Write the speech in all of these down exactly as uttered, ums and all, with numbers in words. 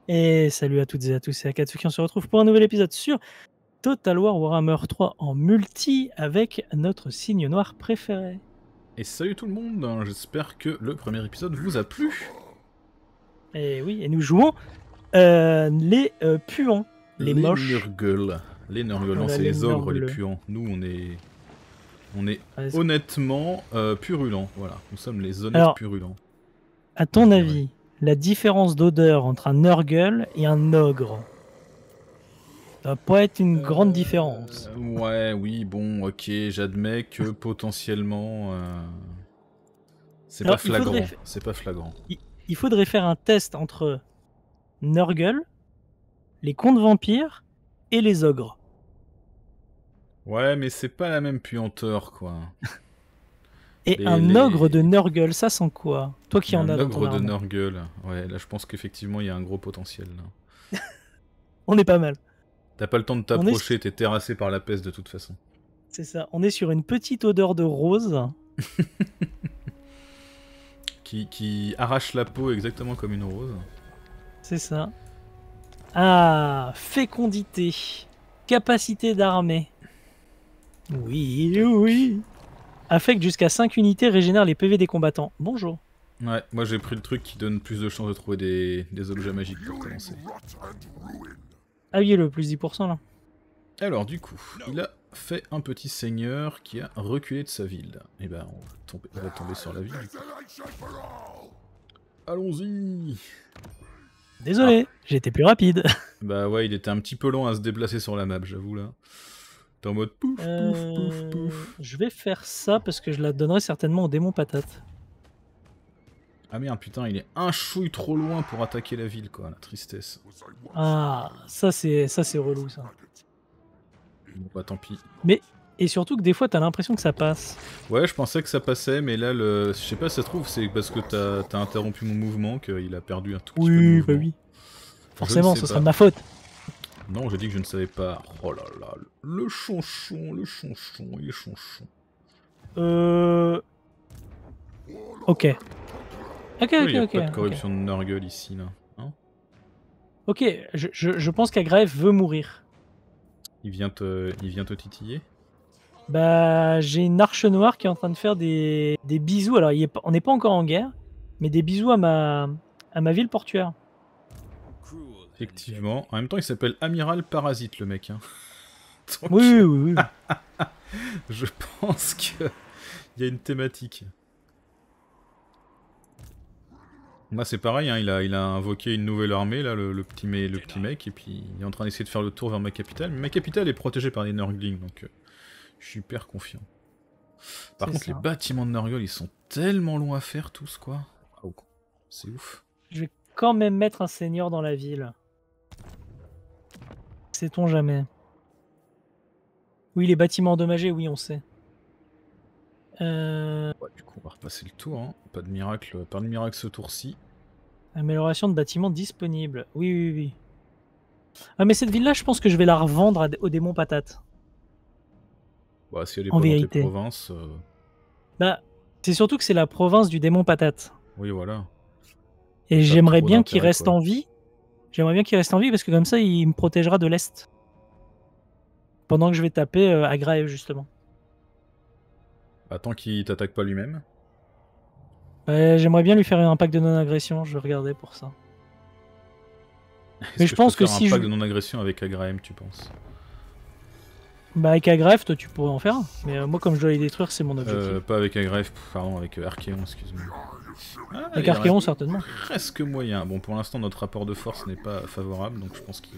Et salut à toutes et à tous, c'est Akatsuki, on se retrouve pour un nouvel épisode sur Total War Warhammer trois en multi avec notre signe noir préféré. Et salut tout le monde, j'espère que le premier épisode vous a plu. Et oui, et nous jouons euh, les euh, puants, les, Les moches. Nurgle. Les Nurgle, non Voilà, c'est les les ogres, les Nurgle. puants. Nous on est... On est Ouais, c'est- honnêtement euh, purulents, voilà. Nous sommes les honnêtes Alors, purulents. à ton je dirais. avis, la différence d'odeur entre un Nurgle et un ogre, ça va pas être une grande différence. Euh, ouais, oui, bon, ok, j'admets que potentiellement... euh, C'est pas Alors, il flagrant, faudrait, fa- c'est pas flagrant. il, il faudrait faire un test entre Nurgle, les contes vampires et les ogres. Ouais, mais c'est pas la même puanteur, quoi. Et Les, un les... ogre de Nurgle, ça sent quoi? Toi qui en Un as dans ton ogre de armée. Nurgle. Ouais, là je pense qu'effectivement il y a un gros potentiel, là. On est pas mal. T'as pas le temps de On est, t'approcher, t'es terrassé par la peste de toute façon. c'est ça. On est sur une petite odeur de rose. qui, qui arrache la peau exactement comme une rose. C'est ça. Ah, fécondité. Capacité d'armée. Oui, oui. Affecte jusqu'à cinq unités, régénère les P V des combattants. Bonjour. Ouais, moi j'ai pris le truc qui donne plus de chances de trouver des, des objets magiques pour commencer. Ah oui, le plus dix pour cent là. Alors du coup, il a fait un petit seigneur qui a reculé de sa ville. Et ben on va tomber, on va tomber sur la ville du coup. Allons-y. Désolé, Ah. j'ai été plus rapide. Bah ouais, il était un petit peu long à se déplacer sur la map, j'avoue là. T'es en mode pouf, pouf, Euh, pouf, pouf. Je vais faire ça parce que je la donnerai certainement au démon patate. Ah merde, putain, il est un chouille trop loin pour attaquer la ville, quoi, la tristesse. Ah, ça c'est ça c'est relou ça. Bon bah tant pis. Mais et surtout que des fois t'as l'impression que ça passe. Ouais, je pensais que ça passait, mais là, le... je sais pas si ça se trouve, c'est parce que t'as as interrompu mon mouvement qu'il a perdu un tout petit peu de Oui, mouvement. bah oui. Je Forcément, ne sais ce sera pas. de ma faute. Non, j'ai dit que je ne savais pas. Oh là là, le chonchon, le chonchon, il est chonchon. Euh. Ok. Ok, Il ok, n'y a ok. pas de Ok, corruption de Nurgle ici, là. Hein, ok, je, je, je pense qu'Agraef veut mourir. il, vient te... il vient te titiller. Bah, j'ai une arche noire qui est en train de faire des, des bisous. Alors, il est pas- on n'est pas encore en guerre, mais des bisous à ma, à ma ville portuaire. Effectivement. En même temps, il s'appelle Amiral Parasite, le mec. Hein. Donc, Oui, oui, oui. je pense qu'il y a une thématique. Moi c'est pareil, hein, il, a, il a invoqué une nouvelle armée, là, le, le, petit, me, le petit mec, et puis il est en train d'essayer de faire le tour vers ma capitale. Mais ma capitale est protégée par des Nurglings, donc euh, je suis hyper confiant. Par contre, ça. les bâtiments de Nurgle, ils sont tellement longs à faire tous, quoi. Oh, c'est ouf. Je vais quand même mettre un seigneur dans la ville. Sait-on jamais. Oui, les bâtiments endommagés, oui, on sait. Euh... Ouais, du coup, on va repasser le tour, hein. Pas de miracle, pas de miracle ce tour-ci. Amélioration de bâtiments disponible. Oui, oui, oui. Ah, mais cette ville-là, je pense que je vais la revendre à, au démon patate. Bah, si elle est En pas dans tes vérité. provinces... Euh... Bah, c'est surtout que c'est la province du démon patate. Oui, voilà. Et Ça a j'aimerais trop bien qu'il d'intérêt, reste quoi. en vie. J'aimerais bien qu'il reste en vie parce que comme ça, il me protégera de l'Est. Pendant que je vais taper euh, à Graves, justement. Bah, tant qu'il t'attaque pas lui-même. Ouais, j'aimerais bien lui faire un pack de non-agression. Je vais regarder pour ça. Mais Est-ce je que je peux pense que faire un si je... pack de non-agression avec Agraem, tu penses? Bah, avec Agrafe, toi, tu pourrais en faire un. Mais euh, moi, comme je dois les détruire, c'est mon objectif. Euh, pas avec Agraef, pardon, avec euh, Archéon, excuse-moi. Ah, avec il Archéon, reste certainement. presque moyen. Bon, pour l'instant, notre rapport de force n'est pas favorable, donc je pense qu'il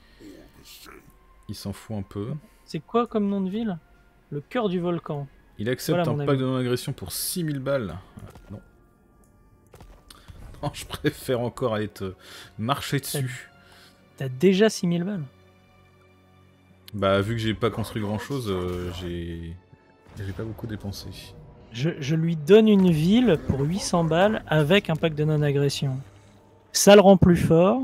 il s'en fout un peu. C'est quoi comme nom de ville? Le cœur du volcan. Il accepte Voilà, un mon pack ami. de non-agression pour six mille balles. Non. Non, je préfère encore aller te marcher dessus. T'as déjà six mille balles. Bah, vu que j'ai pas construit grand-chose, euh, j'ai... j'ai pas beaucoup dépensé. Je, je lui donne une ville pour huit cents balles avec un pack de non-agression. Ça le rend plus fort.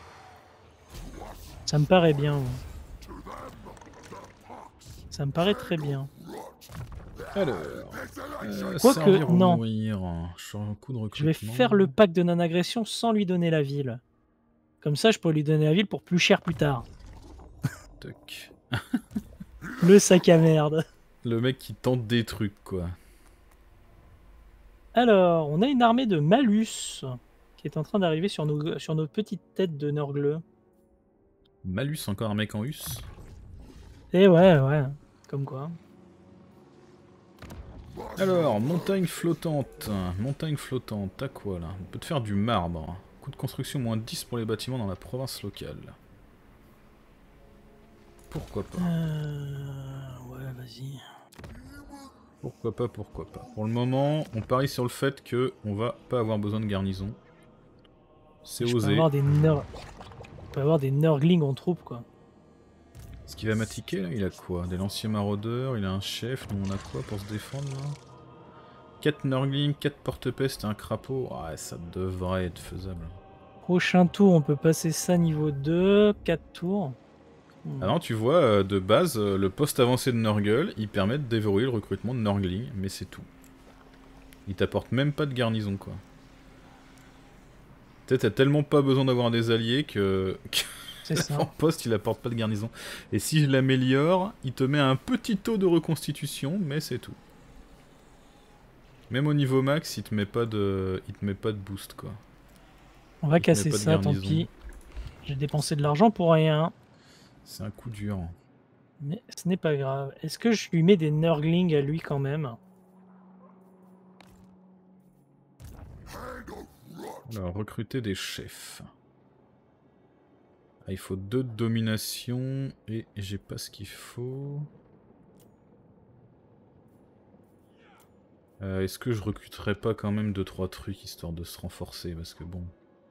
Ça me paraît bien. Ouais. Ça me paraît très bien. Alors... Euh, Quoique, servir ou non. mourir. Je suis en coup de Je vais recrutement. faire le pack de non-agression sans lui donner la ville. Comme ça, je peux lui donner la ville pour plus cher plus tard. Toc. Le sac à merde. Le mec qui tente des trucs, quoi. Alors, on a une armée de Malus qui est en train d'arriver sur nos, sur nos petites têtes de Nurgle. Malus, encore un mec en us. Et ouais, ouais, comme quoi. Alors, montagne flottante. Montagne flottante, t'as quoi là? On peut te faire du marbre. Coût de construction moins dix pour les bâtiments dans la province locale. Pourquoi pas? Euh... Ouais, vas-y. Pourquoi pas, pourquoi pas. Pour le moment, on parie sur le fait que on va pas avoir besoin de garnison. C'est osé. On peut avoir des Nurglings en troupe, quoi. Ce qui va m'attiquer là, il a quoi? Des lanciers maraudeurs, il a un chef, nous on a quoi pour se défendre là? quatre Nurglings, quatre porte-peste et un crapaud. Ouais, ça devrait être faisable. Prochain tour, on peut passer ça niveau deux, quatre tours. Hmm. Ah non, tu vois, euh, de base, euh, le poste avancé de Nurgle, il permet de déverrouiller le recrutement de Nurglings, mais c'est tout. Il t'apporte même pas de garnison, quoi. Peut-être t'as tellement pas besoin d'avoir des alliés que... C'est ça. En poste, il apporte pas de garnison. Et si je l'améliore, il te met un petit taux de reconstitution, mais c'est tout. Même au niveau max, il te met pas de, il te met pas de boost, quoi. On va casser ça, tant pis. J'ai dépensé de l'argent pour rien. C'est un coup dur. Mais ce n'est pas grave. Est-ce que je lui mets des Nurglings à lui quand même? Alors, recruter des chefs. Ah, il faut deux de domination et j'ai pas ce qu'il faut. Euh, Est-ce que je recruterais pas quand même deux trois trucs histoire de se renforcer? Parce que bon...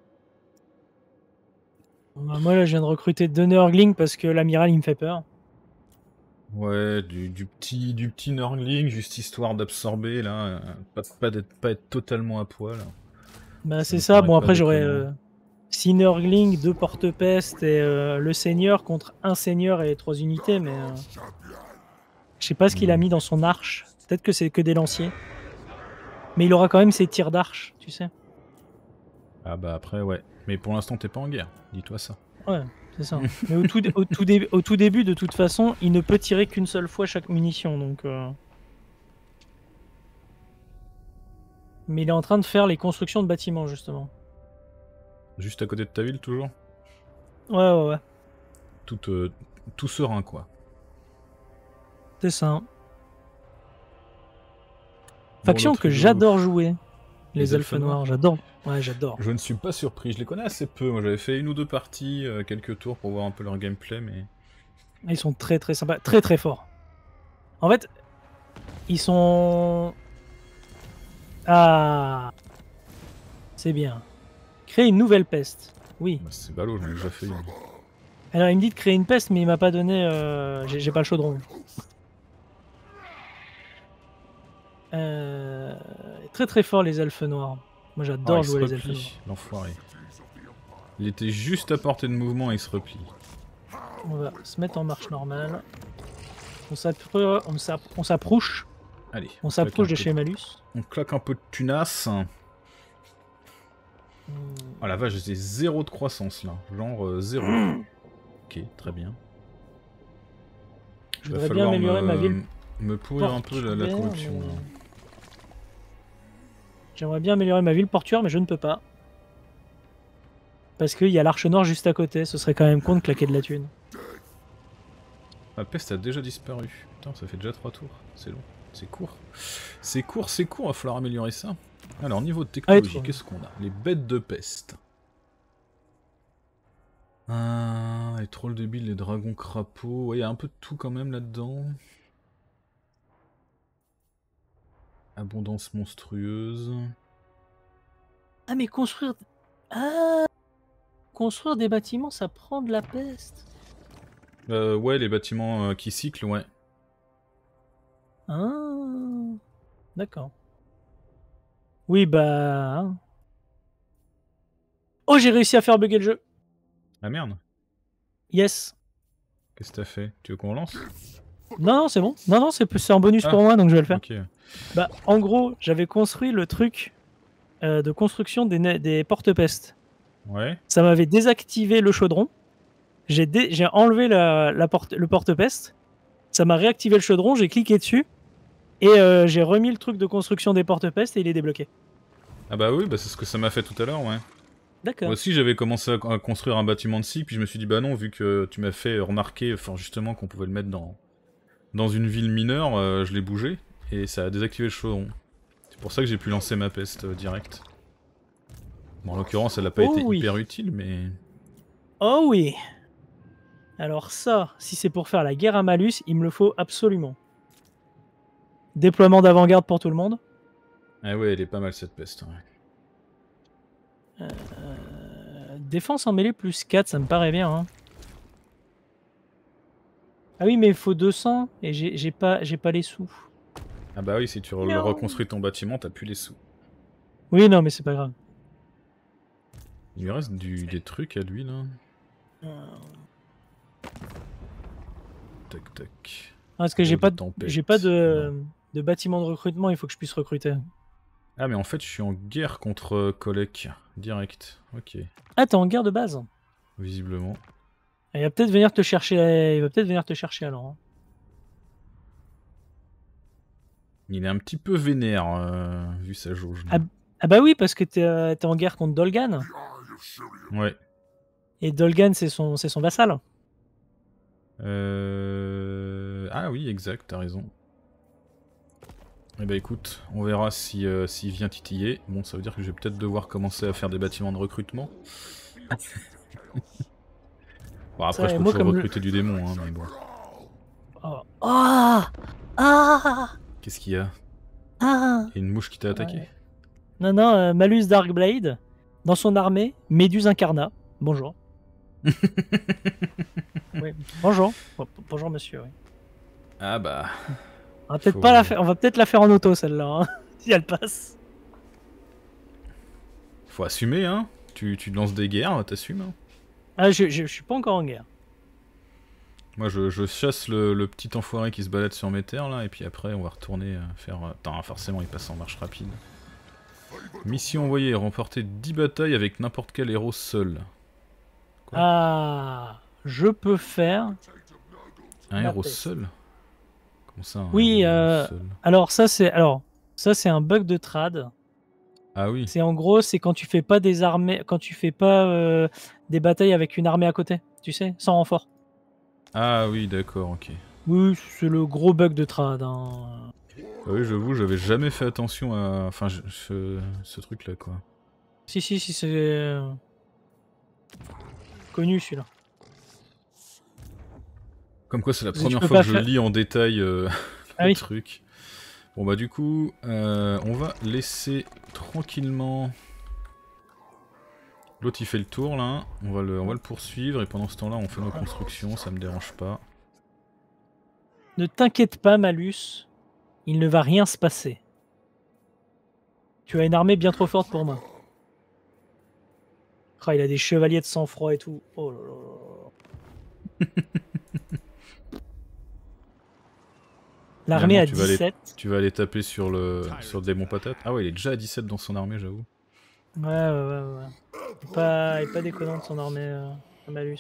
Bah, moi là je viens de recruter deux Nurglings parce que l'amiral il me fait peur. Ouais, du, du petit du petit Nurgling, juste histoire d'absorber là, euh, pas, pas, d'être, pas être totalement à poil. Bah c'est ça, bon après j'aurais euh, six Nurglings, deux porte-peste et euh, le seigneur contre un seigneur et trois unités, mais... Euh, je sais pas ce qu'il a mis dans son arche, peut-être que c'est que des lanciers. Mais il aura quand même ses tirs d'arche, tu sais. Ah bah après ouais, mais pour l'instant t'es pas en guerre, dis-toi ça. Ouais, c'est ça. Mais au tout, au, tout dé au tout début, de toute façon, il ne peut tirer qu'une seule fois chaque munition, donc... Euh... Mais il est en train de faire les constructions de bâtiments, justement. Juste à côté de ta ville, toujours? Ouais, ouais, ouais. Tout, euh, tout serein, quoi. C'est ça. Faction bon, que j'adore jouer. Les, les elfes, elfes noirs, noirs. j'adore. Ouais, j'adore. Je ne suis pas surpris, je les connais assez peu. Moi, j'avais fait une ou deux parties, euh, quelques tours pour voir un peu leur gameplay, mais... Ils sont très très sympas, très très forts. En fait, ils sont... Ah, c'est bien. Créer une nouvelle peste. Oui. Bah, c'est ballot, j'en ai déjà fait une. Alors il me dit de créer une peste, mais il m'a pas donné... Euh... J'ai pas le chaudron. Euh... Très très fort les elfes noirs. Moi j'adore oh, jouer les elfes noirs. L'enfoiré. Il était juste à portée de mouvement et il se replie. On va se mettre en marche normale. On s'approche. Allez. On s'approche de chez Malus. On claque un peu de tunas. Hmm. Oh la vache, j'ai zéro de croissance là. Genre euh, zéro. Hmm. Ok, très bien. Je voudrais bien améliorer me... ma ville. Me pourrir un peu la, la corruption. Mais... J'aimerais bien améliorer ma ville portuaire, mais je ne peux pas. Parce qu'il y a l'Arche Noire juste à côté. Ce serait quand même con de claquer de la thune. La peste a déjà disparu. Putain, ça fait déjà trois tours. C'est long. C'est court. C'est court, c'est court, il va falloir améliorer ça. Alors, niveau de technologie, qu'est-ce qu'on a? Les bêtes de peste. Ah, les trolls débiles, les dragons crapauds. Ouais, il y a un peu de tout quand même là-dedans. Abondance monstrueuse. Ah, mais construire... Ah, construire des bâtiments, ça prend de la peste. Euh, ouais, les bâtiments euh, qui cyclent, ouais. Ah, d'accord. Oui, bah... Oh, j'ai réussi à faire bugger le jeu. Ah merde. Yes. Qu'est-ce que t'as fait? Tu veux qu'on lance? Non, non, c'est bon. Non, non, c'est un bonus ah, pour moi, donc je vais le faire. Okay. Bah, en gros, j'avais construit le truc euh, de construction des, des porte-pestes. Ouais. Ça m'avait désactivé le chaudron. J'ai dé... enlevé la, la porte... le porte-peste. Ça m'a réactivé le chaudron, j'ai cliqué dessus. Et euh, j'ai remis le truc de construction des porte-peste et il est débloqué. Ah bah oui, bah c'est ce que ça m'a fait tout à l'heure, ouais. D'accord. Moi aussi j'avais commencé à, à construire un bâtiment de scie, puis je me suis dit bah non, vu que tu m'as fait remarquer enfin, justement qu'on pouvait le mettre dans, dans une ville mineure, euh, je l'ai bougé, et ça a désactivé le chaudron. C'est pour ça que j'ai pu lancer ma peste euh, direct. Bon, en l'occurrence, elle n'a pas Oh été oui. hyper utile, mais... Oh oui. Alors ça, si c'est pour faire la guerre à Malus, il me le faut absolument. Déploiement d'avant-garde pour tout le monde. Ah ouais, elle est pas mal cette peste. Ouais. Euh, défense en mêlée plus quatre, ça me paraît bien. Hein. Ah oui, mais il faut deux cents et j'ai pas, pas les sous. Ah bah oui, si tu re reconstruis ton bâtiment, t'as plus les sous. Oui, non, mais c'est pas grave. Il lui reste du, des trucs à lui, là. Euh... Tac, tac. Ah, parce que j'ai pas, j'ai pas de, de bâtiment de recrutement, il faut que je puisse recruter. Ah mais en fait je suis en guerre contre Kolek, direct, ok. Ah t'es en guerre de base? Visiblement. Il va peut-être venir te chercher, il va peut-être venir te chercher alors. Hein. Il est un petit peu vénère, euh, vu sa jauge. Ah, ah bah oui, parce que t'es euh, es en guerre contre Dolgan. Ouais. Et Dolgan c'est son, son vassal. Euh... Ah oui, exact, t'as raison. Eh bah écoute, on verra si euh, s'il vient titiller. Bon, ça veut dire que je vais peut-être devoir commencer à faire des bâtiments de recrutement. Bon, après, ça, je peux toujours recruter le... du démon, hein, mais bon. Oh Ah Ah Qu'est-ce qu'il y a Ah Il y a une mouche qui t'a attaqué? Ouais. Non, non, euh, Malus Darkblade, dans son armée, Méduse Incarnat. Bonjour. Oui, bonjour. Bon, bonjour monsieur, oui. Ah bah... On va peut-être Faut... pas la faire, on va peut-être la faire en auto celle-là, hein, si elle passe. Faut assumer, hein. Tu, tu lances des guerres, t'assumes. Hein. Ah, je, je, je suis pas encore en guerre. Moi, je, je chasse le, le petit enfoiré qui se balade sur mes terres, là, et puis après, on va retourner faire... Attends, forcément, il passe en marche rapide. Mission envoyée, remporter dix batailles avec n'importe quel héros seul. Quoi ah, je peux faire... Un héros peste. seul Comment ça, un Oui, héros euh, seul alors ça c'est alors ça c'est un bug de trad. Ah oui. C'est en gros, c'est quand tu fais pas des armées, quand tu fais pas euh, des batailles avec une armée à côté, tu sais, sans renfort. Ah oui, d'accord, ok. Oui, c'est le gros bug de trad. Hein. Ah oui, j'avoue, j'avais jamais fait attention à, enfin, je, je... ce truc-là, quoi. Si, si, si, c'est euh... connu celui-là. Comme quoi, c'est la première fois que je faire... lis en détail euh, ah le oui. truc. Bon bah du coup, euh, on va laisser tranquillement... L'autre il fait le tour là, on va le, on va le poursuivre et pendant ce temps là on fait nos constructions, ça me dérange pas. Ne t'inquiète pas Malus, il ne va rien se passer. Tu as une armée bien trop forte pour moi. Oh, il a des chevaliers de sang-froid et tout. Oh là là. L'armée à dix-sept. Aller, tu vas aller taper sur le, sur le démon patate. Ah ouais, il est déjà à dix-sept dans son armée, j'avoue. Ouais, ouais, ouais, ouais. Il est pas, il est pas déconnant de son armée euh, à Malus.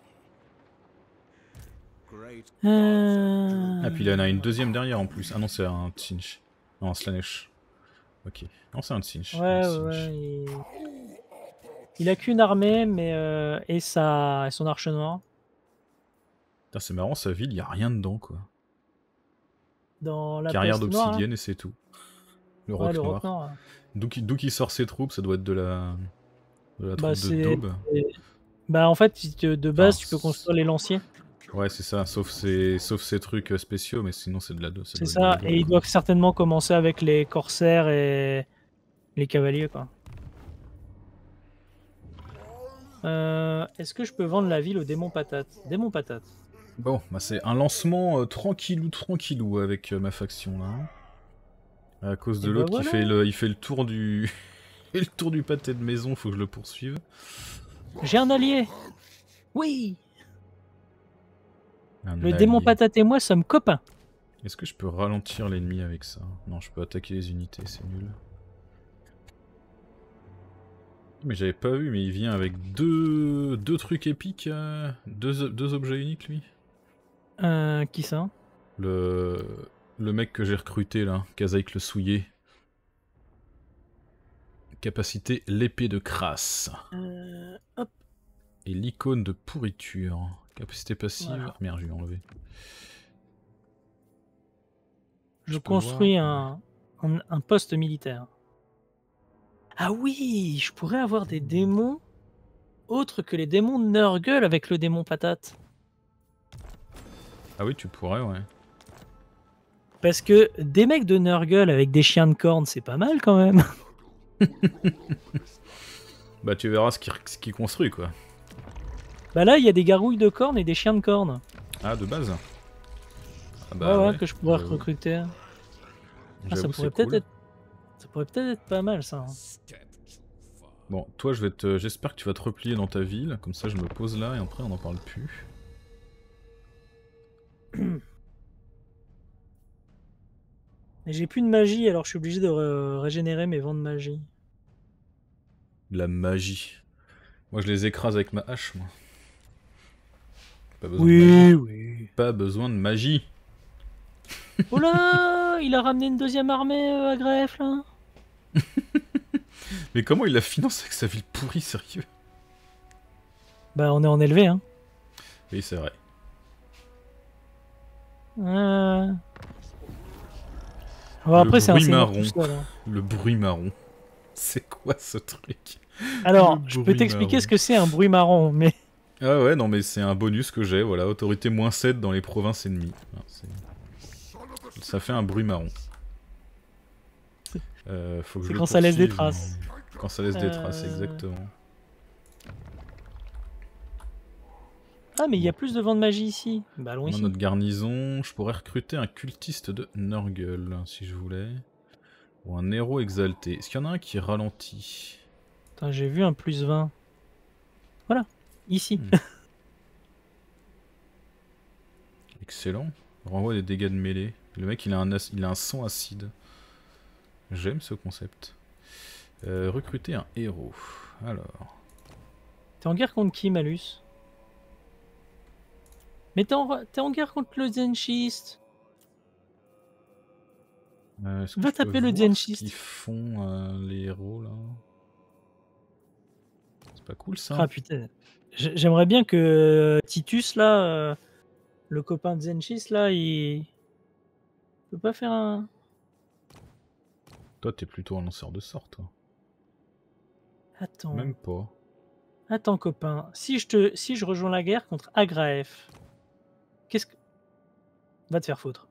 Euh... Ah, puis il en a une deuxième derrière en plus. Ah non, c'est un Tsinch. Non, un Slanesh. Ok. Non, c'est un Tsinch. Ouais, un Tsinch. Ouais, il... il a qu'une armée, mais euh, et, sa... et son arche noire. C'est marrant, sa ville, il n'y a rien dedans, quoi. Dans la carrière d'obsidienne et c'est tout. Le roc ouais, le noir. roc noir. D'où qui, qui sort ses troupes, ça doit être de la, de la bah, troupe de Daube. Bah en fait, de base, enfin, tu peux construire les lanciers. Ouais, c'est ça, sauf ces, sauf ces trucs spéciaux, mais sinon c'est de la... C'est ça, et ils doivent certainement commencer avec les corsaires et les cavaliers, quoi. Euh, Est-ce que je peux vendre la ville au démon patate? Démon patate. Bon, bah c'est un lancement euh, tranquillou, tranquillou avec euh, ma faction là. À cause de l'autre bah voilà. qui fait le, il fait le tour du, le tour du pâté de maison, faut que je le poursuive. J'ai un allié. Oui. Un le allié. démon patate et moi sommes copains. Est-ce que je peux ralentir l'ennemi avec ça? Non, je peux attaquer les unités, c'est nul. Mais j'avais pas vu, mais il vient avec deux, deux trucs épiques, euh, deux, deux objets uniques lui. Euh, qui ça? Le, le mec que j'ai recruté là, Kazaïk le souillé. Capacité l'épée de crasse. euh, Hop, Et l'icône de pourriture. Capacité passive. voilà. Ah, merde, je l'ai enlevé. Je peux construis voir, un, un, un poste militaire. Ah oui, je pourrais avoir des démons autres que les démons de Nurgle avec le démon patate. Ah oui, tu pourrais, ouais. Parce que des mecs de Nurgle avec des chiens de cornes, c'est pas mal quand même. Bah tu verras ce qu'il ce qu'il construit quoi. Bah là, il y a des gargouilles de cornes et des chiens de cornes. Ah, de base. Ah Ouais, bah ouais, ouais, que je pourrais j'avoue. recruter. Ah, ça J'avoue, pourrait c'est peut-être cool. être... Ça pourrait peut-être être pas mal ça. hein. Bon, toi, je vais te, j'espère que tu vas te replier dans ta ville, comme ça je me pose là et après on n'en parle plus. Et j'ai plus de magie, alors je suis obligé de ré- régénérer mes vents de magie. La magie. Moi, je les écrase avec ma hache, moi. Pas besoin de Oui, magie. oui. Pas besoin de magie. Oh là, il a ramené une deuxième armée euh, à Greffe là. Mais comment il la finance avec sa ville pourrie, sérieux? Bah on est en élevé hein. Oui, c'est vrai. Euh... Bon, Le après c'est un bruit seigneur tout marron. seul. hein. Le bruit marron. C'est quoi ce truc? Le Alors, je peux bruit t'expliquer marron. ce que c'est un bruit marron, mais... Ah ouais, non mais c'est un bonus que j'ai, voilà, autorité moins sept dans les provinces ennemies. Ah, ça fait un bruit marron. Euh, faut que je C'est le quand ça laisse des poursuive, traces. mais- Quand ça laisse des traces, Euh... exactement. Ah, mais il y a Bon. plus de vents de magie ici. Bah allons On a ici. notre garnison, je pourrais recruter un cultiste de Nurgle, si je voulais. Ou un héros exalté. Est-ce qu'il y en a un qui ralentit? Attends, j'ai vu un plus vingt. Voilà, ici. Hmm. Excellent. Renvoie des dégâts de mêlée. Le mec il a un, il a un sang acide. J'aime ce concept. Euh, recruter un héros. Alors. T'es en guerre contre qui, Malus? Mais t'es en... t'es en guerre contre le Zenchist. Euh, Est-ce que Va je peux taper le voir ce qu'ils Zenchist. font euh, les héros là? C'est pas cool ça? Ah putain. J- J'aimerais bien que euh, Titus, là, euh, le copain de Zenchist, là, il... peut pas faire un... Toi t'es plutôt un lanceur de sorts toi. Attends. Même pas. Attends, copain. Si je, te... si je rejoins la guerre contre Agraef, qu'est-ce que... Va te faire foutre.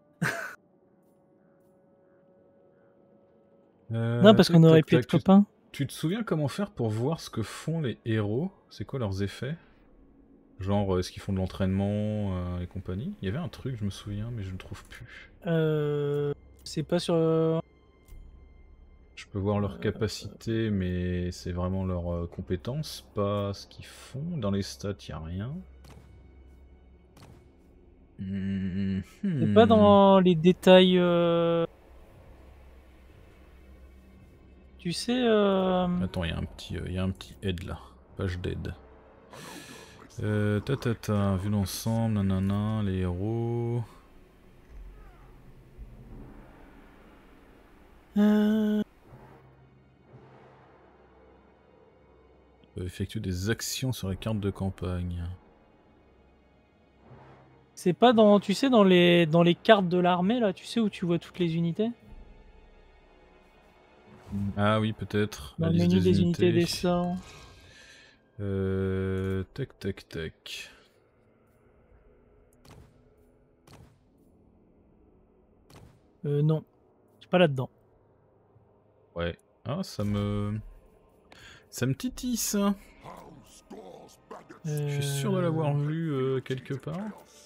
Non, Euh, parce qu'on tac aurait tac pu être tac. Tu, copains. tu te souviens comment faire pour voir ce que font les héros? C'est quoi leurs effets? Genre, euh, est-ce qu'ils font de l'entraînement euh, et compagnie? Il y avait un truc, je me souviens, mais je ne trouve plus. Euh... C'est pas sur... euh, Je peux voir leurs capacités, mais c'est vraiment leurs euh, compétences, pas ce qu'ils font. Dans les stats, il n'y a rien. Hmm, C'est pas hmm. dans les détails... euh, Tu sais... euh, Attends, il y a un petit, euh, il y a un petit aide là. Page d'aide. Euh, ta ta ta, vu l'ensemble, nanana, les héros. euh, Euh, effectuer des actions sur les cartes de campagne. C'est pas dans... Tu sais, dans les, dans les cartes de l'armée, là, tu sais où tu vois toutes les unités? Ah oui, peut-être. Dans La le liste menu des des unités et unités. des sorts. Euh, tac tac tac. Euh, non. C'est pas là-dedans. Ouais. Ah, ça me... Ça me titille ça. Je suis sûr de l'avoir Euh, vu euh, quelque part.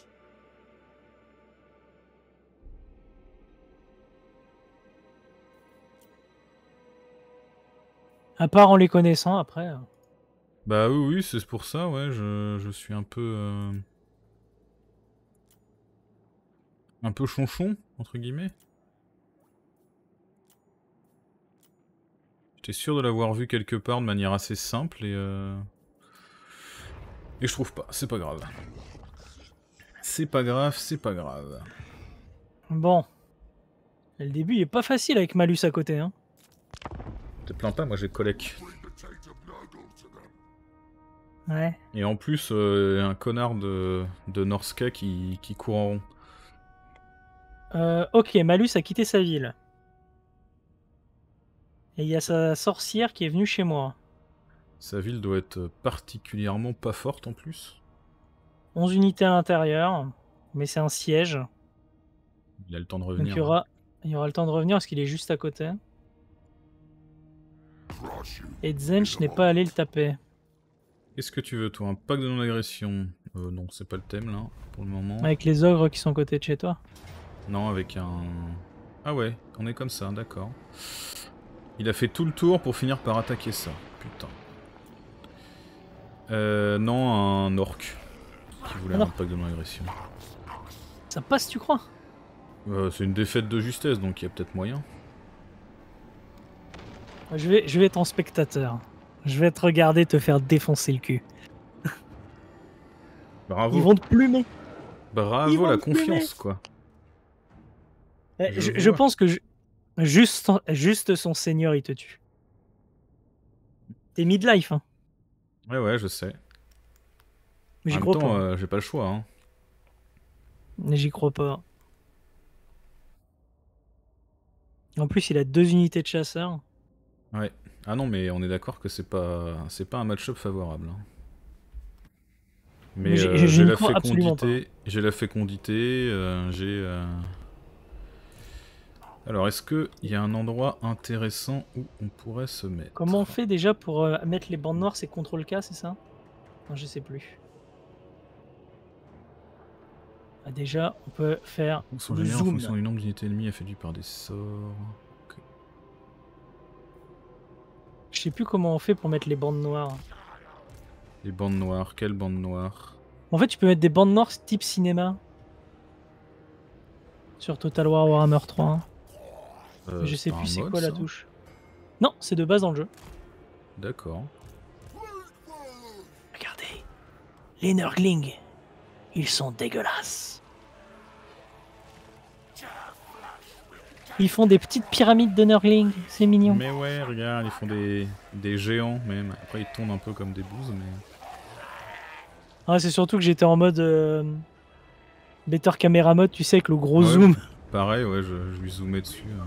À part en les connaissant, après... euh. Bah oui, oui, c'est pour ça, ouais, je, je suis un peu... euh, un peu chonchon, entre guillemets. J'étais sûr de l'avoir vu quelque part de manière assez simple et... Euh... Et je trouve pas, c'est pas grave. C'est pas grave, c'est pas grave. Bon. Et le début il est pas facile avec Malus à côté, hein. Te plains pas, moi j'ai collec. Ouais. Et en plus, euh, un connard de, de Norska qui, qui court en rond. Euh, ok, Malus a quitté sa ville. Et il y a sa sorcière qui est venue chez moi. Sa ville doit être particulièrement pas forte en plus. onze unités à l'intérieur, mais c'est un siège. Il a le temps de Donc revenir. il y aura, il y aura le temps de revenir parce qu'il est juste à côté. Et Zench n'est pas allé le taper. Qu'est-ce que tu veux toi? Un pack de non-agression? Euh, non, c'est pas le thème là, pour le moment. Avec les ogres qui sont à côté de chez toi. Non, avec un... Ah ouais, on est comme ça, d'accord. Il a fait tout le tour pour finir par attaquer ça, putain. Euh, non, un orc qui voulait Ah non. un pack de non-agression. Ça passe, tu crois? Euh, c'est une défaite de justesse, donc il y a peut-être moyen. Je vais, je vais être en spectateur. Je vais te regarder te faire défoncer le cul. Bravo. Ils vont te plumer. Bravo Ils vont la te plumer. confiance, quoi. Eh, Je Je, vois. je pense que je- juste, juste son seigneur, il te tue. T'es midlife, hein. Ouais, ouais, je sais. Mais En j'y même crois temps, pas. euh, j'ai pas le choix, hein. Mais j'y crois pas. En plus, il a deux unités de chasseurs. Ouais. Ah non, mais on est d'accord que c'est pas, c'est pas un match-up favorable. hein. Mais, Mais j'ai- euh, je j'ai n'y la crois absolument pas. fécondité, j'ai la fécondité, euh, j'ai. euh, Alors, est-ce que il y a un endroit intéressant où on pourrait se mettre? Comment on fait déjà pour euh, mettre les bandes noires? C'est contrôle K, c'est ça? Non, je sais plus. Ah, déjà, on peut faire Son le génère en zoom. fonction du nombre d'unités ennemies affectées par des sorts. Je sais plus comment on fait pour mettre les bandes noires. Les bandes noires, quelles bandes noires? En fait, tu peux mettre des bandes noires type cinéma. Sur Total War Warhammer trois. Euh, Mais je sais pas plus un c'est mode, quoi la ça touche. Non, c'est de base dans le jeu. D'accord. Regardez. Les Nurglings. Ils sont dégueulasses. Ils font des petites pyramides de Nurglings. C'est mignon. Mais ouais, regarde, ils font des, des géants même. Après, ils tournent un peu comme des bouses, mais. Ah, c'est surtout que j'étais en mode euh, Better Camera Mode, tu sais, avec le gros Ouais, zoom. Pareil, ouais, je, je lui zoomais dessus. hein.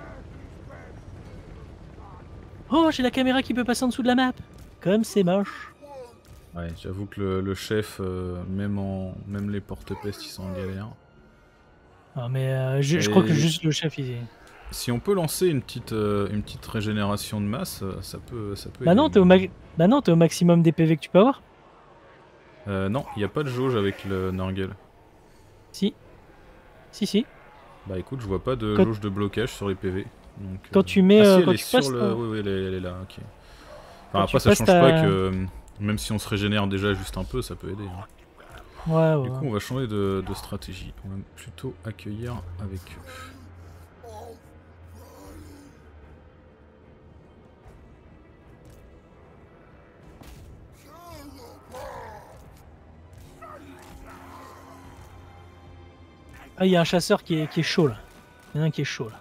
Oh, j'ai la caméra qui peut passer en dessous de la map. Comme c'est moche. Ouais, j'avoue que le, le chef, euh, même, en, même les porte-pestes, ils sont en galère. Ah, mais euh, je, je crois que Et- juste le chef, il est... Si on peut lancer une petite, euh, une petite régénération de masse, euh, ça peut, ça peut Bah aider. non, t'es au, ma- bah non, t'es au maximum des P V que tu peux avoir. Euh, non, il n'y a pas de jauge avec le Nurgle. Si. Si, si. Bah écoute, je vois pas de Quand- jauge de blocage sur les P V. Donc, Quand tu mets, Ah, si, euh, elle quand est tu sur passes le... ta- Oui, oui, elle est, elle est là, ok. Quand Enfin, après, tu ça passes change ta- pas que... euh, Même si on se régénère déjà juste un peu, ça peut aider. hein. Ouais, ouais. Du coup, on va changer de, de stratégie. On va plutôt accueillir avec eux. Ah, il y a un chasseur qui est, qui est chaud là. Il y en a un qui est chaud là.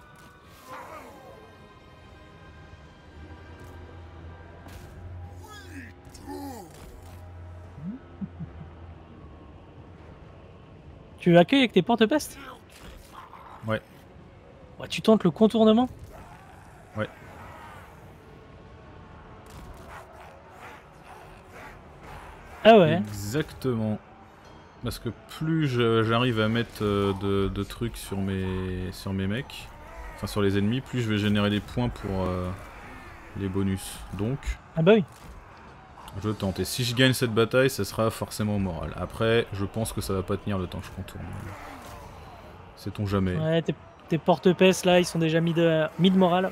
Tu accueilles avec tes porte-pestes? Ouais. Ouais, tu tentes le contournement? Ouais. Ah ouais. Exactement. Parce que plus je- j'arrive à mettre euh, de, de trucs sur mes, sur mes mecs, enfin sur les ennemis, plus je vais générer des points pour euh, les bonus. Donc, Ah bah oui. je tente. Et si je gagne cette bataille, ça sera forcément au moral. Après, je pense que ça va pas tenir le temps que je contourne. Sait-on jamais. Ouais, tes, tes porte-pestes là, ils sont déjà mis de, mis de morale.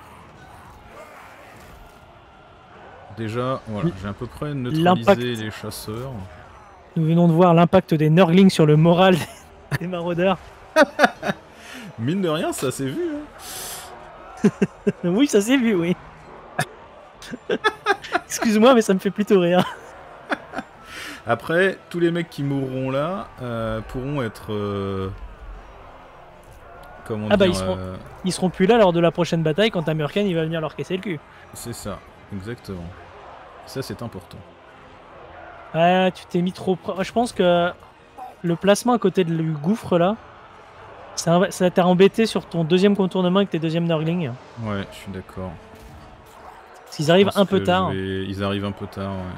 Déjà, voilà, j'ai à peu près L'impact. neutralisé les chasseurs. Nous venons de voir l'impact des Nurglings sur le moral des maraudeurs. Mine de rien, ça s'est vu. Hein. Oui, ça s'est vu, oui. Excuse-moi, mais ça me fait plutôt rire. Après, tous les mecs qui mourront là euh, pourront être... Euh... Comment Ah bah dire ils seront, euh... ils seront plus là lors de la prochaine bataille quand Amurken il va venir leur casser le cul. C'est ça, exactement. Ça c'est important. Ah, tu t'es mis trop... Je pense que le placement à côté du gouffre là, ça, ça t'a embêté sur ton deuxième contournement avec tes deuxièmes Nurglings. Ouais, je suis d'accord. Parce qu'ils arrivent un peu tard. Vais... Ils arrivent un peu tard, ouais.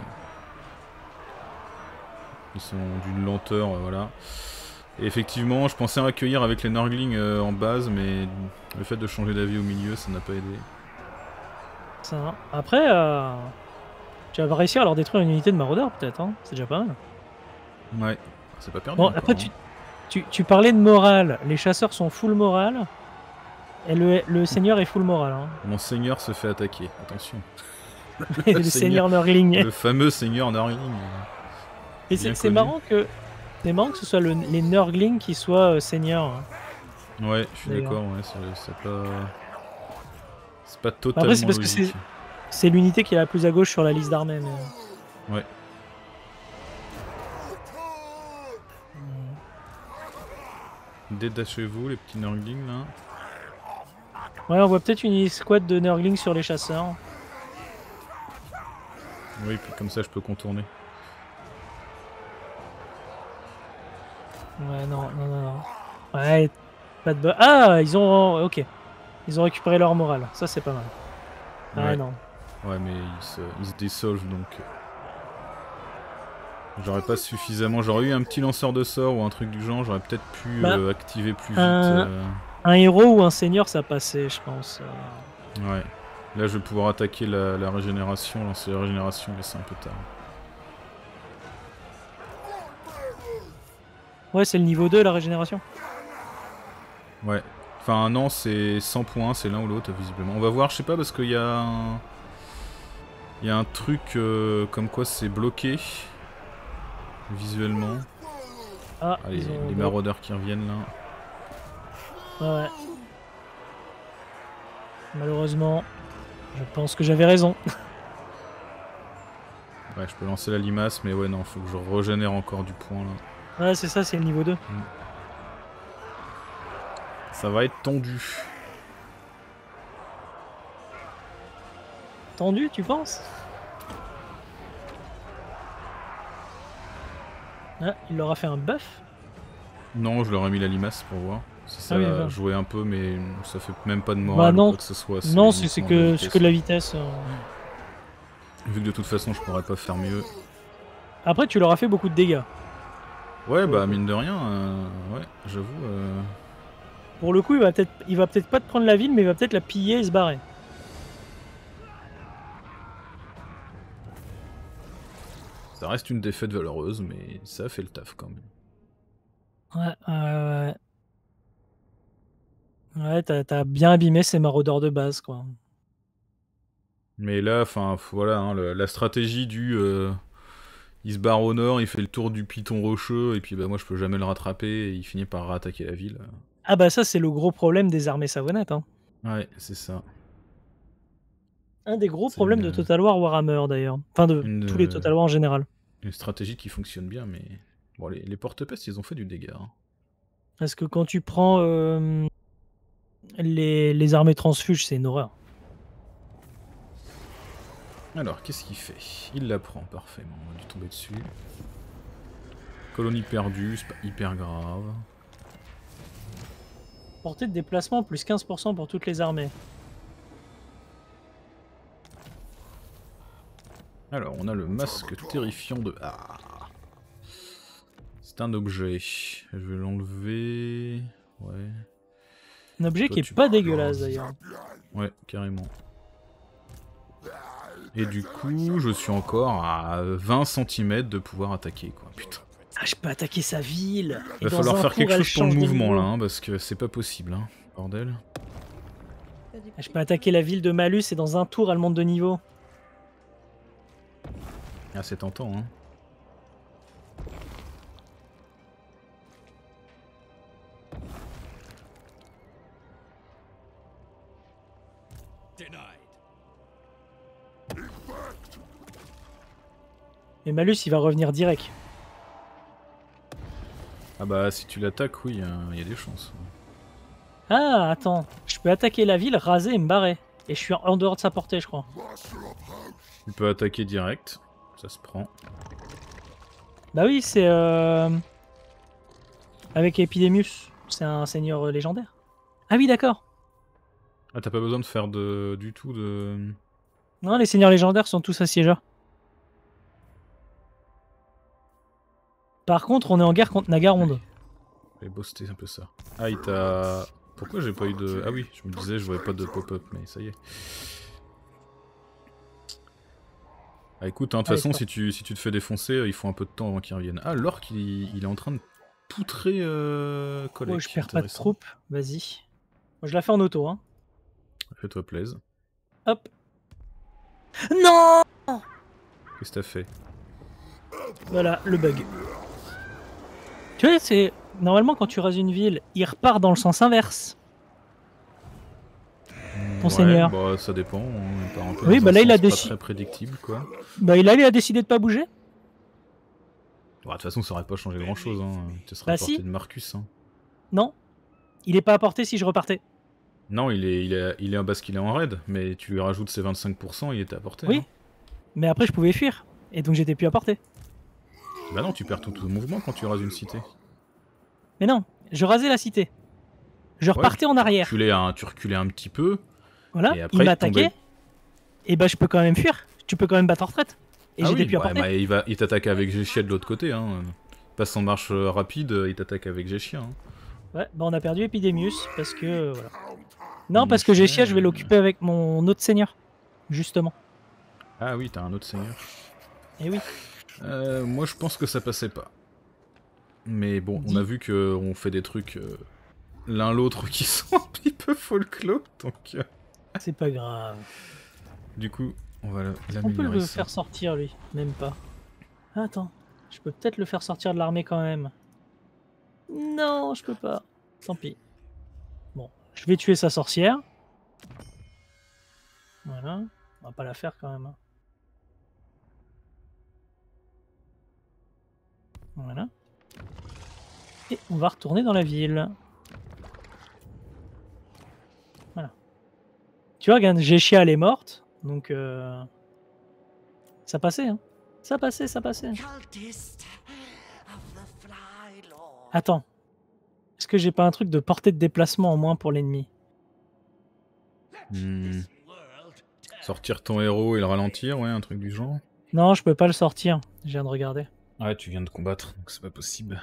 Ils sont d'une lenteur, euh, voilà. Et effectivement, je pensais accueillir avec les Nurglings euh, en base, mais le fait de changer d'avis au milieu, ça n'a pas aidé. Ça, après, euh, tu vas réussir à leur détruire une unité de maraudeurs peut-être, hein. C'est déjà pas mal. Ouais, c'est pas perdu Bon, encore, après, hein. tu, tu, tu parlais de morale. Les chasseurs sont full morale. Et le, le seigneur est full morale. Hein. Mon seigneur se fait attaquer, attention. le, le seigneur Nurgling. Le fameux seigneur Nurgling. Et c'est marrant que c'est marrant que ce soit le, les Nurglings qui soient euh, seigneurs. Hein. Ouais, je suis d'accord, ouais, c'est pas... C'est pas totalement Après, c'est parce logique. que c'est l'unité qui est la plus à gauche sur la liste d'armées. Mais... Ouais. Détachez-vous, les petits Nurglings, là. Ouais, on voit peut-être une escouade de Nurglings sur les chasseurs. Oui, puis comme ça, je peux contourner. Ouais, non, non, non, non. Ouais, pas de... Ah, ils ont... Ok. Ils ont récupéré leur morale. Ça, c'est pas mal. Ouais, ouais non. Ouais, mais ils se, ils se dissolvent, donc... J'aurais pas suffisamment... J'aurais eu un petit lanceur de sort ou un truc du genre, j'aurais peut-être pu bah, euh, activer plus vite. Un... Euh... un héros ou un seigneur, ça passait, je pense. Ouais. Là, je vais pouvoir attaquer la, la régénération, lancer la régénération, mais c'est un peu tard. Ouais, c'est le niveau deux, la régénération. Ouais. Enfin, non, c'est cent points, c'est l'un ou l'autre, visiblement. On va voir, je sais pas, parce qu'il y a un... Il y a un truc euh, comme quoi c'est bloqué. Visuellement. Ah, Allez, les maraudeurs qui reviennent, là. Ouais. Malheureusement, je pense que j'avais raison. Ouais, je peux lancer la limace, mais ouais, non, faut que je régénère encore du point, là. Ouais, c'est ça, c'est le niveau deux. Mm. Ça va être tendu. Tendu, tu penses? Ah, il leur a fait un buff? Non, je leur ai mis la limace pour voir. Si ça ah oui, a joué un peu, mais ça fait même pas de bah morale non. ou quoi que ce soit. Non, c'est que, que de la vitesse. Euh... Vu que de toute façon, je pourrais pas faire mieux. Après, tu leur as fait beaucoup de dégâts. Ouais, bah mine de rien, euh, ouais, j'avoue. Euh... Pour le coup, il va peut-être, il va peut-être pas te prendre la ville, mais il va peut-être la piller et se barrer. Ça reste une défaite valeureuse, mais ça a fait le taf quand même. Ouais, ouais, ouais. Ouais, t'as bien abîmé ces maraudeurs de base, quoi. Mais là, enfin, voilà, hein, le, la stratégie du... Euh, il se barre au nord, il fait le tour du piton rocheux, et puis bah moi je peux jamais le rattraper, et il finit par rattaquer la ville. Ah bah ça, c'est le gros problème des armées savonnettes, hein. Ouais, c'est ça. Un des gros problèmes une... de Total War Warhammer, d'ailleurs. Enfin, de une... tous les Total War en général. Une stratégie qui fonctionne bien, mais... Bon, les, les porte-pestes, ils ont fait du dégât. Hein. Parce que quand tu prends euh, les, les armées transfuges, c'est une horreur. Alors, qu'est-ce qu'il fait? Il la prend, parfaitement. On va lui tomber dessus. Colonie perdue, c'est pas hyper grave. Portée de déplacement, plus quinze pour cent pour toutes les armées. Alors, on a le masque terrifiant de... Ah. C'est un objet. Je vais l'enlever... Ouais... Un objet Toi, qui est pas dégueulasse, d'ailleurs. Ouais, carrément. Et du coup, je suis encore à vingt centimètres de pouvoir attaquer, quoi. Putain. Ah, je peux attaquer sa ville. Il va falloir faire quelque chose pour le mouvement, là, hein, parce que c'est pas possible, hein. Bordel. Ah, je peux attaquer la ville de Malus et dans un tour, elle monte de niveau. Ah, c'est tentant, hein. Et Malus, il va revenir direct. Ah bah si tu l'attaques, oui, il y a des chances. Ah, attends. Je peux attaquer la ville, raser et me barrer. Et je suis en dehors de sa portée, je crois. Tu peux attaquer direct, ça se prend. Bah oui, c'est... Euh... Avec Epidemius. C'est un seigneur légendaire. Ah oui, d'accord. Ah, t'as pas besoin de faire de... du tout de... Non, les seigneurs légendaires sont tous assiégeurs. Par contre, on est en guerre contre Nagaronde. J'ai boosté un peu ça. Ah, il t'a... Pourquoi j'ai pas eu de... Ah oui, je me disais, je voyais pas de pop-up, mais ça y est. Ah écoute, hein, de toute façon, si tu, si tu te fais défoncer, il faut un peu de temps avant qu'il revienne. Ah, l'orc, il, il est en train de poutrer euh, Collègue. Oh, je perds pas de troupes, vas-y. Moi, je la fais en auto, hein. Fais-toi plaisir. Hop. Non! Qu'est-ce que t'as fait? Voilà, le bug. Tu vois, c'est... Normalement, quand tu rases une ville, il repart dans le sens inverse. Ton ouais, seigneur. Bah, ça dépend. On part un peu oui, bah là, il a décidé. Très prédictible, quoi. Bah, il a, il a décidé de pas bouger. Bah, de toute façon, ça aurait pas changé grand-chose. Hein. Tu serais bah, à portée si. de Marcus. Hein. Non. Il est pas à portée si je repartais. Non, il est, il est, il est parce qu'il est en raid, mais tu lui rajoutes ses vingt-cinq pour cent, il était à portée. Oui. Hein. Mais après, je pouvais fuir. Et donc, j'étais plus à portée. Bah non, tu perds tout, tout le mouvement quand tu rases une cité. Mais non, je rasais la cité. Je repartais ouais, en arrière. Tu reculais, un, tu reculais un petit peu. Voilà, et après, il m'attaquait. Tombait... Et bah, je peux quand même fuir. Tu peux quand même battre en retraite. Et ah j'étais oui, plus à ouais, portée. bah, il, va, il t'attaque avec Géchia de l'autre côté. Hein. Passe en marche rapide, il t'attaque avec Géchia. Hein. Ouais, bah on a perdu Epidemius parce que... Euh, voilà. Non, parce que Géchia, je vais l'occuper avec mon autre seigneur. Justement. Ah oui, t'as un autre seigneur. Eh oui. Euh, moi, je pense que ça passait pas. Mais bon, Dis. on a vu qu'on fait des trucs euh, l'un l'autre qui sont un petit peu folklore, donc... Euh... C'est pas grave. Du coup, on va l'améliorer. On peut le ça. faire sortir, lui. Même pas. Attends. Je peux peut-être le faire sortir de l'armée quand même. Non, je peux pas. Tant pis. Bon, je vais tuer sa sorcière. Voilà. On va pas la faire quand même. Voilà. Et on va retourner dans la ville. Voilà. Tu vois, regarde, Géchia, elle est morte. Donc, euh... ça passait, hein. Ça passait, ça passait. Attends. Est-ce que j'ai pas un truc de portée de déplacement en moins pour l'ennemi? hmm. Sortir ton héros et le ralentir, ouais, un truc du genre. Non, je peux pas le sortir. Je viens de regarder. Ouais, tu viens de combattre, donc c'est pas possible.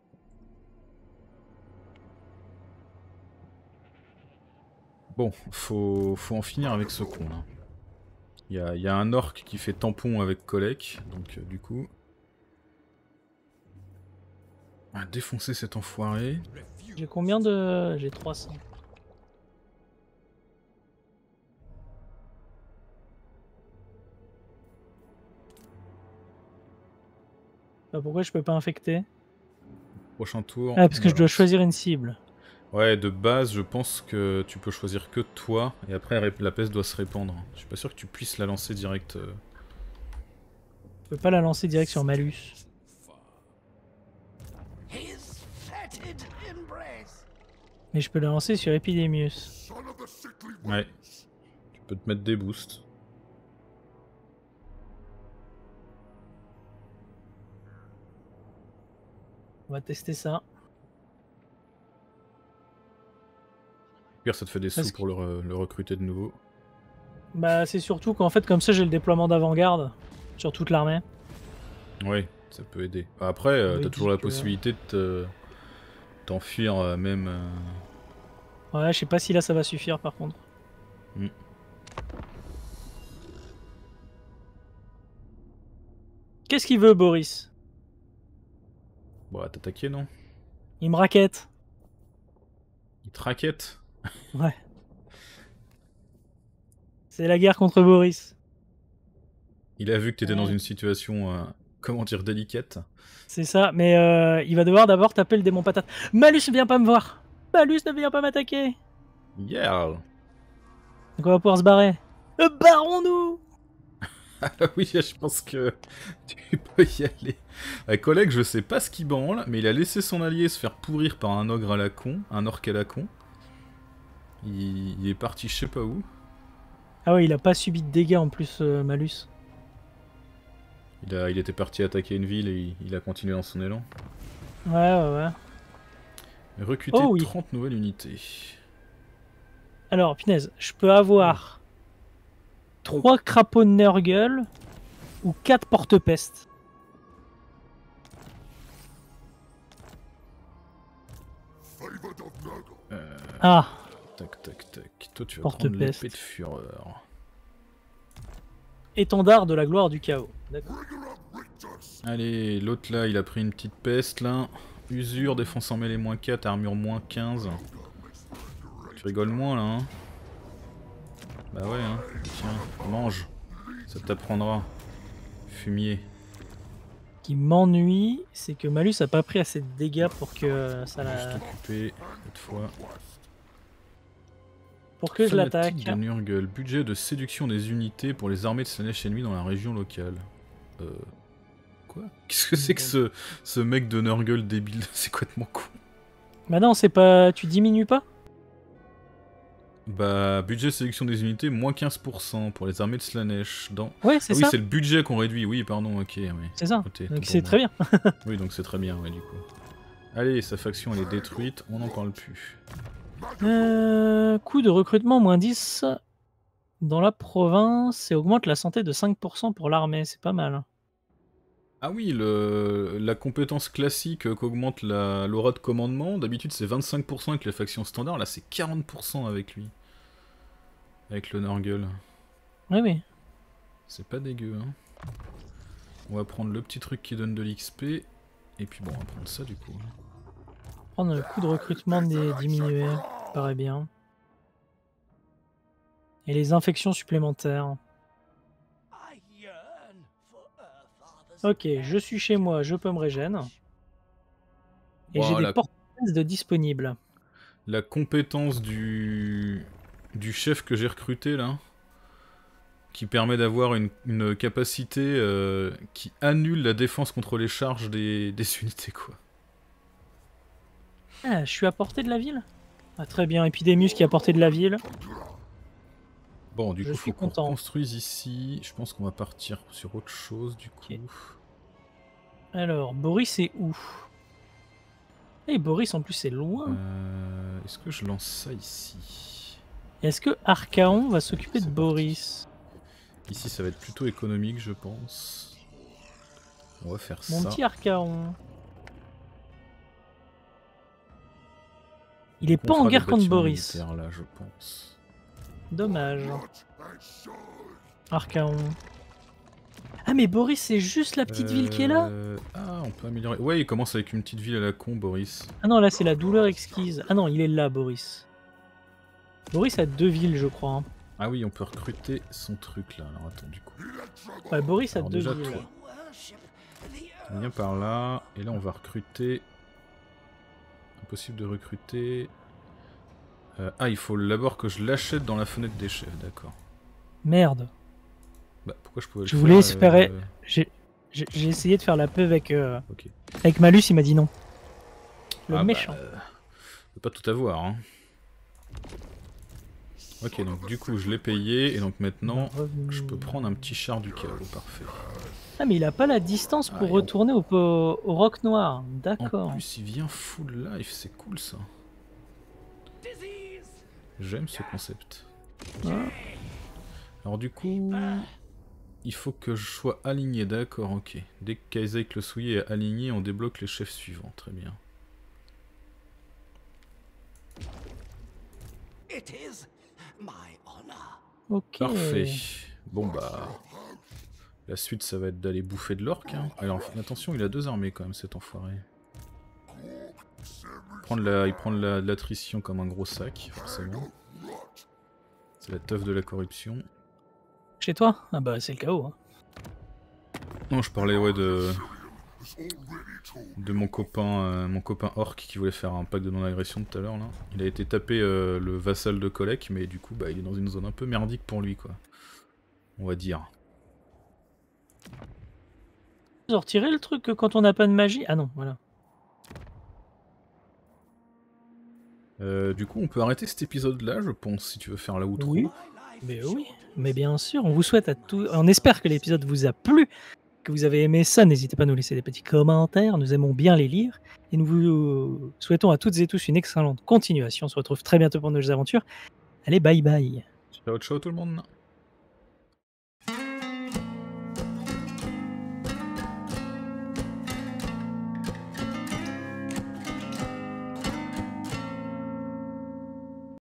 Bon, faut, faut en finir avec ce con là. Il y a, y a un orc qui fait tampon avec Kolek, donc euh, du coup... On va défoncer cet enfoiré. J'ai combien de... J'ai trois cents. Bah pourquoi je peux pas infecter? Prochain tour... Ah, parce que je dois choisir une cible. Ouais, de base, je pense que tu peux choisir que toi, et après la peste doit se répandre. Je suis pas sûr que tu puisses la lancer direct. Euh... Je peux pas la lancer direct sur Malus. Mais je peux la lancer sur Epidemius. Ouais. Tu peux te mettre des boosts. On va tester ça. Pire, ça te fait des sous pour le, re le recruter de nouveau. Bah, c'est surtout qu'en fait, comme ça, j'ai le déploiement d'avant-garde sur toute l'armée. Oui, ça peut aider. Après, euh, oui, t'as toujours la que... possibilité de t'enfuir euh, même... Euh... Ouais, je sais pas si là, ça va suffire, par contre. Mm. Qu'est-ce qu'il veut, Boris? Bon, à t'attaquer, non? Il me raquette. Il te raquette? Ouais. C'est la guerre contre Boris. Il a vu que t'étais ouais. dans une situation, euh, comment dire, délicate. C'est ça, mais euh, il va devoir d'abord taper le démon patate. Malus ne vient pas me voir. Malus ne vient pas m'attaquer. Yeah. Donc on va pouvoir se barrer. Euh, Barrons-nous. Ah oui, je pense que tu peux y aller. Un collègue, je sais pas ce qu'il branle, mais il a laissé son allié se faire pourrir par un ogre à la con, un orc à la con. Il, il est parti je sais pas où. Ah ouais, il a pas subi de dégâts en plus, euh, Malus. Il, a, il était parti attaquer une ville et il, il a continué dans son élan. Ouais, ouais, ouais. Recruter Oh oui. trente nouvelles unités. Alors, punaise, je peux avoir trois crapauds de Nurgle ou quatre porte-pestes. Euh, Ah, tac, tac, tac. Toi, tu vas Porte prendre peste. l'épée de fureur. étendard de la gloire du chaos. D'accord. Allez, l'autre là, il a pris une petite peste là. Usure, défense en mêlée moins quatre, armure moins quinze. Tu rigoles moins là, hein? Bah ouais, hein. Tiens, mange. Ça t'apprendra. Fumier. Ce qui m'ennuie, c'est que Malus a pas pris assez de dégâts pour que ça Juste la... occupé, cette fois. pour que je l'attaque. Fanatique de Nurgle. Budget de séduction des unités pour les armées de Slaanesh ennemies dans la région locale. Euh... Quoi? Qu'est-ce que c'est que ce, ce mec de Nurgle débile? C'est complètement con. Bah non, c'est pas... Tu diminues pas? Bah, budget de séduction des unités, moins quinze pour cent pour les armées de Slaanesh. Dans... Ouais, c'est Ah oui, ça. c'est le budget qu'on réduit. Oui, pardon, ok. Oui. C'est ça. Noté, Donc tout c'est pour très moi. bien. Oui, donc c'est très bien, ouais, du coup. Allez, sa faction elle est détruite, on n'en parle plus. Euh, coût de recrutement moins dix dans la province et augmente la santé de cinq pour cent pour l'armée. C'est pas mal. Ah oui, le... la compétence classique euh, qu'augmente la... l'aura de commandement, d'habitude c'est vingt-cinq pour cent avec les factions standards, là c'est quarante pour cent avec lui. Avec le Nurgle. Oui, oui. C'est pas dégueu, hein. On va prendre le petit truc qui donne de l'X P, et puis bon, on va prendre ça du coup. Prendre le coût de recrutement des diminué, paraît bien. Et les infections supplémentaires. Ok, je suis chez moi, je peux me régénérer. Et j'ai Voilà. des portes de disponibles. La compétence du... du chef que j'ai recruté là, qui permet d'avoir une, une capacité euh, qui annule la défense contre les charges des, des unités, quoi. Ah, je suis à portée de la ville? Ah, très bien, Epidemus qui est à portée de la ville. Bon, du Je coup, suis faut qu'on content. construise ici. Je pense qu'on va partir sur autre chose, du coup. Ok. Alors, Boris est où? Et Boris, en plus, c'est loin. Euh, Est-ce que je lance ça ici? Est-ce que Archaon va s'occuper de C'est Boris? Ici, ça va être plutôt économique, je pense. On va faire Mon ça. petit Archaon. Il est pas en guerre contre Boris. Là, je pense. Dommage. Archaon. Ah mais Boris c'est juste la petite ville qui est là? Euh, Ah, on peut améliorer. Ouais, il commence avec une petite ville à la con, Boris. Ah non, là c'est la douleur exquise. Ah non, il est là, Boris. Boris a deux villes, je crois. hein. Ah oui, on peut recruter son truc là. Alors attends, du coup. Ouais, Boris a Alors deux déjà, villes. toi. Viens par là. Et là, on va recruter. Impossible de recruter. Euh, ah, il faut d'abord que je l'achète dans la fenêtre des chefs, d'accord. Merde. Bah, pourquoi je pouvais le Je faire voulais espérer. euh... J'ai j'ai essayé de faire la paix avec, euh, Ok. avec Malus, il m'a dit non. Le Ah méchant. Bah, euh, je peux pas tout avoir, hein. Ok, donc du coup, je l'ai payé, et donc maintenant, je peux prendre un petit char du chaos, parfait. Ah mais il a pas la distance pour Ah, et retourner au, au, au Roc Noir. En D'accord. plus, il vient full life, c'est cool ça. J'aime ce concept. Ouais. Alors du coup, il faut que je sois aligné, d'accord, ok. Dès que Kaizek le souillé est aligné, on débloque les chefs suivants, très bien. Ok. Parfait. Bon bah... La suite, ça va être d'aller bouffer de l'orque. Hein. Alors attention, il a deux armées quand même, cet enfoiré. Prendre la... Il prend de la- de l'attrition comme un gros sac, forcément. C'est la teuf de la corruption. Chez toi? Ah bah c'est le chaos. Hein. Non, je parlais ouais de... de mon copain euh, mon copain orc qui voulait faire un pacte de non-agression tout à l'heure là. Il a été tapé euh, le vassal de Kolek, mais du coup bah il est dans une zone un peu merdique pour lui quoi. On va dire. Ils ont retiré le truc quand on n'a pas de magie. Ah non, voilà. Euh, du coup, on peut arrêter cet épisode-là, je pense, si tu veux faire la outro. Oui, mais oui, mais bien sûr, on vous souhaite à tous... On espère que l'épisode vous a plu, que vous avez aimé ça. N'hésitez pas à nous laisser des petits commentaires, nous aimons bien les lire. Et nous vous souhaitons à toutes et tous une excellente continuation. On se retrouve très bientôt pour de nouvelles aventures. Allez, bye bye. Ciao, ciao tout le monde.